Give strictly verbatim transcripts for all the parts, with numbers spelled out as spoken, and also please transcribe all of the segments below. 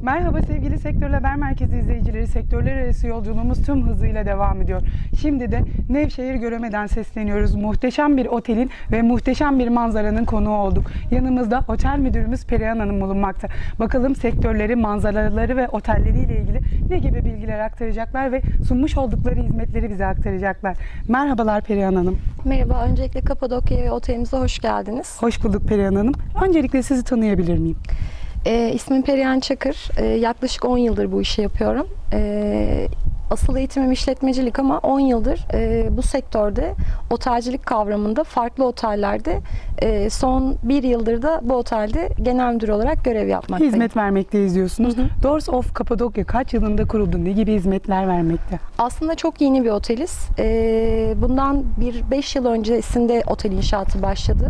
Merhaba sevgili Sektör Haber Merkezi izleyicileri. Sektörler arası yolculuğumuz tüm hızıyla devam ediyor. Şimdi de Nevşehir Göreme'den sesleniyoruz. Muhteşem bir otelin ve muhteşem bir manzaranın konuğu olduk. Yanımızda otel müdürümüz Perihan Hanım bulunmakta. Bakalım sektörleri, manzaraları ve otelleriyle ilgili ne gibi bilgiler aktaracaklar ve sunmuş oldukları hizmetleri bize aktaracaklar. Merhabalar Perihan Hanım. Merhaba, öncelikle Kapadokya ve otelimize hoş geldiniz. Hoş bulduk Perihan Hanım. Öncelikle sizi tanıyabilir miyim? E, ismim Perihan Çakır. E, yaklaşık on yıldır bu işi yapıyorum. E, asıl eğitimim işletmecilik ama on yıldır e, bu sektörde otelcilik kavramında farklı otellerde e, son bir yıldır da bu otelde genel müdür olarak görev yapmaktayım. Hizmet vermekteyiz diyorsunuz. Hı hı. Doors of Kapadokya kaç yılında kuruldu? Ne gibi hizmetler vermekte? Aslında çok yeni bir oteliz. E, bundan bir beş yıl öncesinde otel inşaatı başladı.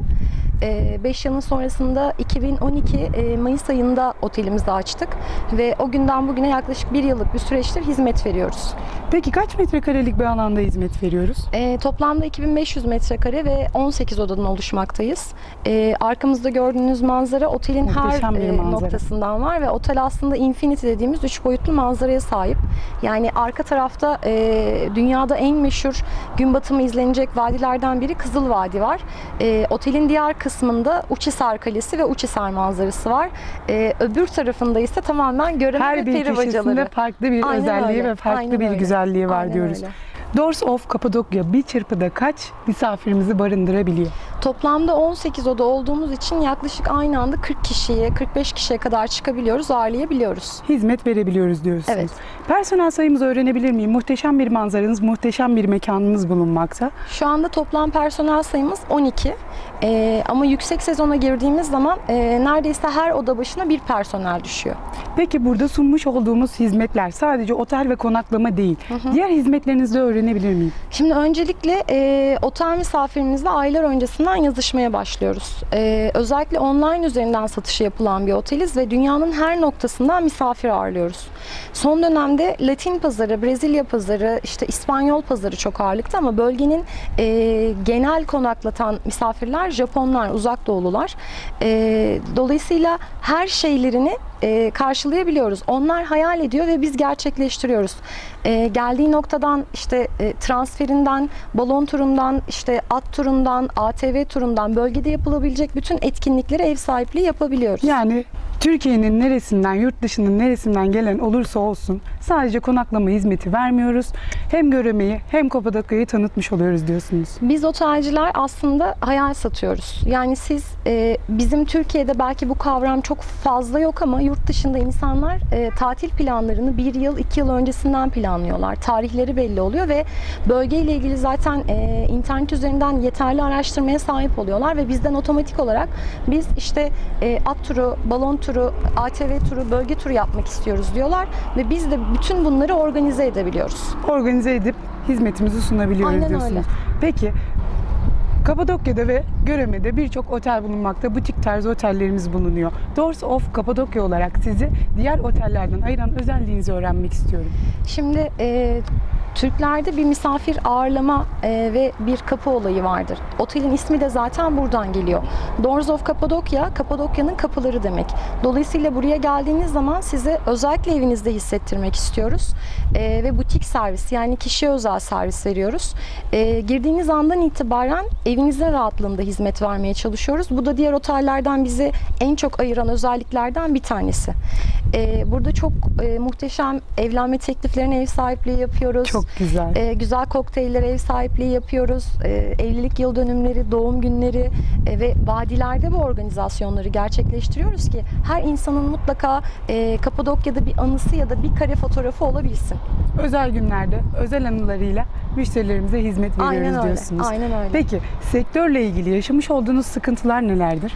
beş yılın sonrasında iki bin on iki Mayıs ayında otelimizi açtık ve o günden bugüne yaklaşık bir yıllık bir süreçtir hizmet veriyoruz. Peki kaç metrekarelik bir alanda hizmet veriyoruz? E, toplamda iki bin beş yüz metrekare ve on sekiz odadan oluşmaktayız. E, arkamızda gördüğünüz manzara otelin Muhteşem her e, noktasından var ve otel aslında infinity dediğimiz üç boyutlu manzaraya sahip. Yani arka tarafta e, dünyada en meşhur gün batımı izlenecek vadilerden biri Kızıl Vadi var. E, otelin diğer kısmında Uçhisar Kalesi ve Uçhisar manzarası var. E, öbür tarafında ise tamamen Göreme her ve bir peri bacaları. köşesinde farklı bir Aynen özelliği öyle. ve farklı Aynen bir öyle. güzelliği var Aynen diyoruz. öyle. Doors of Kapadokya bir çırpıda kaç misafirimizi barındırabiliyor? Toplamda on sekiz oda olduğumuz için yaklaşık aynı anda kırk kişiye, kırk beş kişiye kadar çıkabiliyoruz, ağırlayabiliyoruz. Hizmet verebiliyoruz diyorsunuz. Evet. Personel sayımızı öğrenebilir miyim? Muhteşem bir manzaranız, muhteşem bir mekanınız bulunmakta. Şu anda toplam personel sayımız on iki. Ee, ama yüksek sezona girdiğimiz zaman e, neredeyse her oda başına bir personel düşüyor. Peki burada sunmuş olduğumuz hizmetler sadece otel ve konaklama değil. Hı hı. Diğer hizmetlerinizi de öğrenebilir miyim? Şimdi öncelikle e, otel misafirimizle aylar öncesinden yazışmaya başlıyoruz. E, özellikle online üzerinden satışı yapılan bir oteliz ve dünyanın her noktasından misafir ağırlıyoruz. Son dönemde Latin pazarı, Brezilya pazarı, işte İspanyol pazarı çok ağırlıkta ama bölgenin e, genel konaklatan misafirler Japonlar, uzak doğulular. E, dolayısıyla her şeylerini e, karşılayabiliyoruz. Onlar hayal ediyor ve biz gerçekleştiriyoruz. E, geldiği noktadan işte e, transferinden, balon turundan, işte at turundan, A T V turundan bölgede yapılabilecek bütün etkinlikleri ev sahipliği yapabiliyoruz. Yani Türkiye'nin neresinden, yurt dışının neresinden gelen olursa olsun sadece konaklama hizmeti vermiyoruz. Hem Göreme'yi hem Kapadokya'yı tanıtmış oluyoruz diyorsunuz. Biz otelciler aslında hayal satıyoruz. Yani siz e, bizim Türkiye'de belki bu kavram çok fazla yok ama yurt dışında insanlar e, tatil planlarını bir yıl, iki yıl öncesinden planlıyorlar. Tarihleri belli oluyor ve bölgeyle ilgili zaten e, internet üzerinden yeterli araştırmaya sahip oluyorlar ve bizden otomatik olarak biz işte e, at turu, balon turu, A T V turu, bölge turu yapmak istiyoruz diyorlar ve biz de bütün bunları organize edebiliyoruz. Organize edip hizmetimizi sunabiliyoruz Aynen diyorsunuz. öyle. Peki Kapadokya'da ve Göreme'de birçok otel bulunmakta, butik tarzı otellerimiz bulunuyor. Doors of Kapadokya olarak sizi diğer otellerden ayıran özelliğinizi öğrenmek istiyorum. Şimdi e, Türklerde bir misafir ağırlama e, ve bir kapı olayı vardır. Otelin ismi de zaten buradan geliyor. Doors of Kapadokya, Kapadokya'nın kapıları demek. Dolayısıyla buraya geldiğiniz zaman size özellikle evinizde hissettirmek istiyoruz. E, ve butik servis, yani kişiye özel servis veriyoruz. E, girdiğiniz andan itibaren evinizin rahatlığında hizmet vermeye çalışıyoruz. Bu da diğer otellerden bizi en çok ayıran özelliklerden bir tanesi. Ee, burada çok e, muhteşem evlenme tekliflerine ev sahipliği yapıyoruz. Çok güzel. Ee, güzel kokteyllere ev sahipliği yapıyoruz. Ee, evlilik yıl dönümleri, doğum günleri e, ve vadilerde bu organizasyonları gerçekleştiriyoruz ki her insanın mutlaka e, Kapadokya'da bir anısı ya da bir kare fotoğrafı olabilsin. Özel günlerde, özel anılarıyla müşterilerimize hizmet veriyoruz Aynen öyle. diyorsunuz. Aynen öyle. Peki sektörle ilgili yaşamış olduğunuz sıkıntılar nelerdir?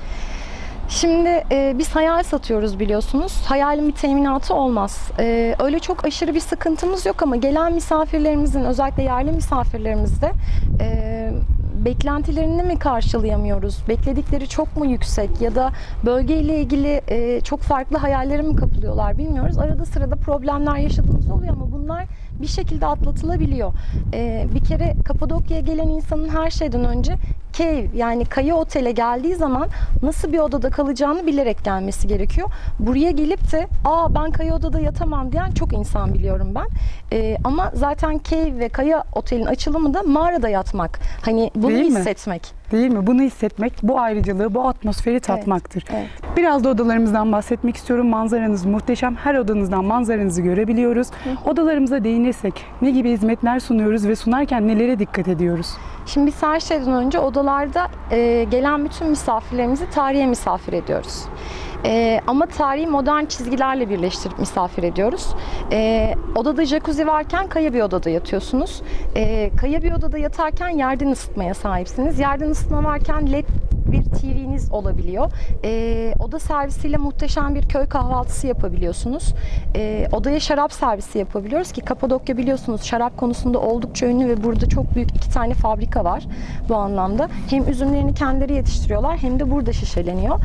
Şimdi e, biz hayal satıyoruz biliyorsunuz. Hayalin bir teminatı olmaz. E, öyle çok aşırı bir sıkıntımız yok ama gelen misafirlerimizin, özellikle yerli misafirlerimizde e, beklentilerini mi karşılayamıyoruz? Bekledikleri çok mu yüksek ya da bölgeyle ilgili e, çok farklı hayallere mi kapılıyorlar bilmiyoruz. Arada sırada problemler yaşadığımız oluyor ama bunlar bir şekilde atlatılabiliyor. E, bir kere Kapadokya'ya gelen insanın her şeyden önce cave yani kaya otele geldiği zaman nasıl bir odada kalacağını bilerek gelmesi gerekiyor. Buraya gelip de aa ben kaya odada yatamam diyen çok insan biliyorum ben. Ee, ama zaten cave ve kaya otelin açılımı da mağarada yatmak. Hani bunu Değil mi? hissetmek. Değil mi? Bunu hissetmek, bu ayrıcalığı, bu atmosferi tatmaktır. evet. Biraz da odalarımızdan bahsetmek istiyorum. Manzaranız muhteşem. Her odanızdan manzaranızı görebiliyoruz. Hı. Odalarımıza değinirsek ne gibi hizmetler sunuyoruz ve sunarken nelere dikkat ediyoruz? Şimdi biz her şeyden önce odalarda e, gelen bütün misafirlerimizi tarihe misafir ediyoruz. E, ama tarihi modern çizgilerle birleştirip misafir ediyoruz. E, odada jacuzzi varken kaya bir odada yatıyorsunuz. E, kaya bir odada yatarken yerden ısıtmaya sahipsiniz. Yerden ısıtma varken led bir T V'niz olabiliyor. E, oda servisiyle muhteşem bir köy kahvaltısı yapabiliyorsunuz. E, odaya şarap servisi yapabiliyoruz ki Kapadokya biliyorsunuz şarap konusunda oldukça ünlü ve burada çok büyük iki tane fabrika var bu anlamda. Hem üzümlerini kendileri yetiştiriyorlar hem de burada şişeleniyor.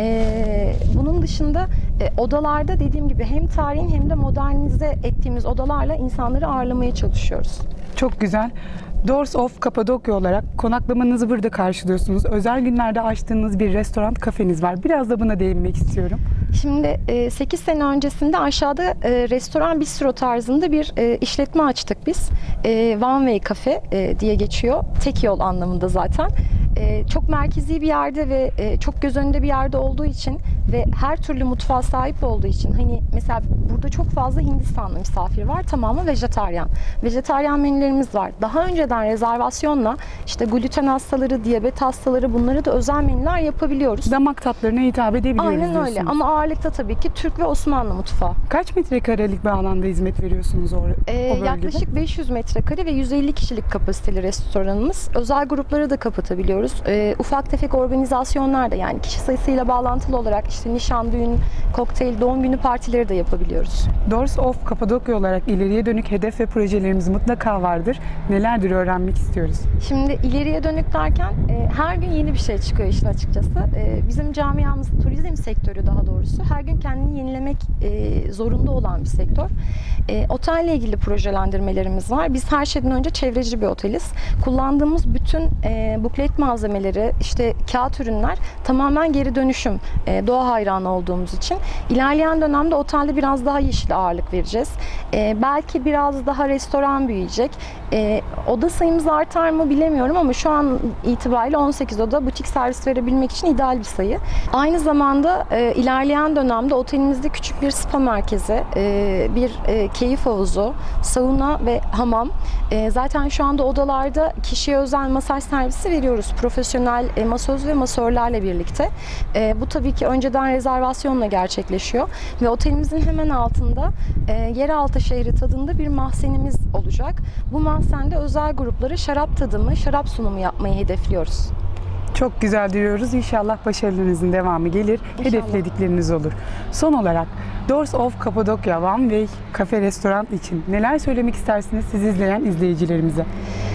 E, bunun dışında e, odalarda dediğim gibi hem tarihin hem de modernize ettiğimiz odalarla insanları ağırlamaya çalışıyoruz. Çok güzel. Doors of Kapadokya olarak konaklamanızı burada karşılıyorsunuz. Özel günlerde açtığınız bir restoran, kafeniz var. Biraz da buna değinmek istiyorum. Şimdi sekiz sene öncesinde aşağıda e, restoran bistro tarzında bir e, işletme açtık biz. E, One Way Cafe e, diye geçiyor. Tek yol anlamında zaten. E, çok merkezi bir yerde ve e, çok göz önünde bir yerde olduğu için ve her türlü mutfağa sahip olduğu için hani mesela burada çok fazla Hindistanlı misafir var. Tamamı vejetaryen. Vejetaryen menülerimiz var. Daha önceden rezervasyonla işte gluten hastaları, diyabet hastaları bunları da özel menüler yapabiliyoruz. Damak tatlarına hitap edebiliyoruz Aynen öyle diyorsunuz. ama ağırlıkta tabii ki Türk ve Osmanlı mutfağı. Kaç metrekarelik bir alanda hizmet veriyorsunuz o, Ee, o bölgede? yaklaşık beş yüz metrekare ve yüz elli kişilik kapasiteli restoranımız. Özel grupları da kapatabiliyoruz. Ee, ufak tefek organizasyonlar da yani kişi sayısıyla bağlantılı olarak işte nişan, düğün, kokteyl, doğum günü partileri de yapabiliyoruz. Doors of Kapadokya olarak ileriye dönük hedef ve projelerimiz mutlaka vardır. Nelerdir öğrenmek istiyoruz. Şimdi ileriye dönük derken e, her gün yeni bir şey çıkıyor işin açıkçası. E, bizim camiamız, turizm sektörü daha doğrusu her gün kendini yenilemek e, zorunda olan bir sektör. E, otelle ilgili projelendirmelerimiz var. Biz her şeyden önce çevreci bir oteliz. Kullandığımız bütün e, buklet malzemeleri, işte kağıt ürünler tamamen geri dönüşüm. E, doğa hayranı olduğumuz için. İlerleyen dönemde otelde biraz daha yeşil ağırlık vereceğiz. E, belki biraz daha restoran büyüyecek. E, oda sayımız artar mı bilemiyorum ama şu an itibariyle on sekiz oda butik servis verebilmek için ideal bir sayı. Aynı zamanda e, ilerleyen dönemde otelimizde küçük bir spa merkezi, e, bir e, keyif havuzu, sauna ve hamam. E, zaten şu anda odalarda kişiye özel masaj servisi veriyoruz. Profesyonel e, masöz ve masörlerle birlikte. E, bu tabii ki önceden rezervasyonla gerçekleşiyor ve otelimizin hemen altında e, yeraltı şehri tadında bir mahzenimiz olacak. Bu mahzende özel gruplara şarap tadımı, şarap sunumu yapmayı hedefliyoruz. Çok güzel diyoruz. İnşallah başarılarınızın devamı gelir. İnşallah. Hedefledikleriniz olur. Son olarak Doors of Kapadokya One Way Cafe Restoran için neler söylemek istersiniz siz izleyen izleyicilerimize?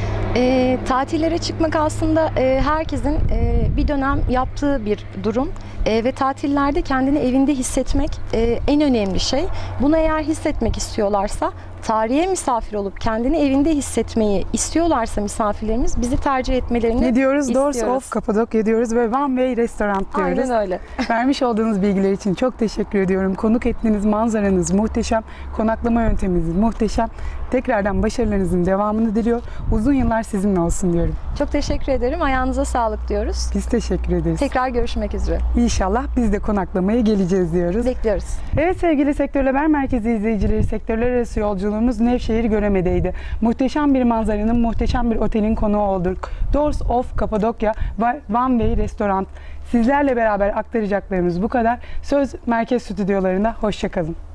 E, tatillere çıkmak aslında e, herkesin e, bir dönem yaptığı bir durum e, ve tatillerde kendini evinde hissetmek e, en önemli şey. Bunu eğer hissetmek istiyorlarsa, tarihe misafir olup kendini evinde hissetmeyi istiyorlarsa misafirlerimiz bizi tercih etmelerini Ne diyoruz? istiyoruz. Doors of Kapadokya diyoruz ve One Way Restoran diyoruz. Aynen öyle. Vermiş olduğunuz bilgiler için çok teşekkür ediyorum. Konuk ettiğiniz manzaranız muhteşem, konaklama yönteminiz muhteşem. Tekrardan başarılarınızın devamını diliyor. Uzun yıllar sizinle olsun diyorum. Çok teşekkür ederim. Ayağınıza sağlık diyoruz. Biz teşekkür ederiz. Tekrar görüşmek üzere. İnşallah biz de konaklamaya geleceğiz diyoruz. Bekliyoruz. Evet sevgili Sektör Haber Merkezi izleyicileri, sektörler arası yolculuğumuz Nevşehir Göreme'deydi. Muhteşem bir manzaranın, muhteşem bir otelin konuğu olduk. Doors of Kapadokya ve One Way Restoran. Sizlerle beraber aktaracaklarımız bu kadar. Söz merkez stüdyolarında. Hoşça kalın.